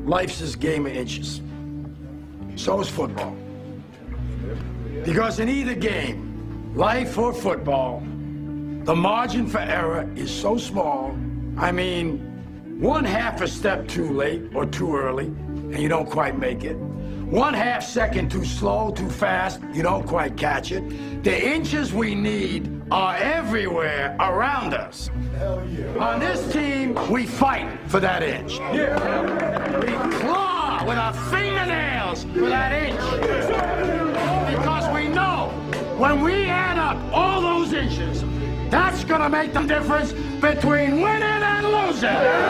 life's this game of inches. So is football. Because in either game, life or football, the margin for error is so small. I mean, 1/2 a step too late or too early, and you don't quite make it. 1/2 second too slow, too fast, you don't quite catch it. The inches we need are everywhere around us. Hell yeah. On this team, we fight for that inch. Yeah. We claw with our fingernails for that inch. Because we know when we add up all those inches, that's gonna make the difference between winning and losing.